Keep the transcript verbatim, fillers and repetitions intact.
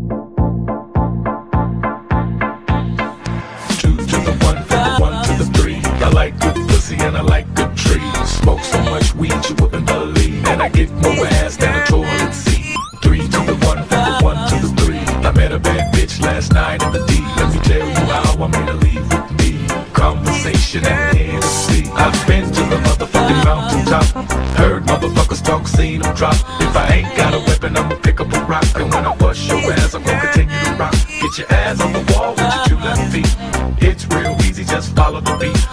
Two to the one, from the one to the three. I like good pussy and I like good trees. Smoke so much weed you wouldn't believe, and I get more ass than a toilet seat. Three to the one, from the one to the three. I met a bad bitch last night in the D. Let me tell you how I made her leave with me. Conversation and Hennessy. I've been to the motherfucking mountaintop. Heard motherfuckers talk, seen them drop. If I ain't got a weapon, I'ma pick up a rock. And when I bust your ass, I'm gonna continue to rock. Get your ass on the wall with your two left feet. It's real easy, just follow the beat.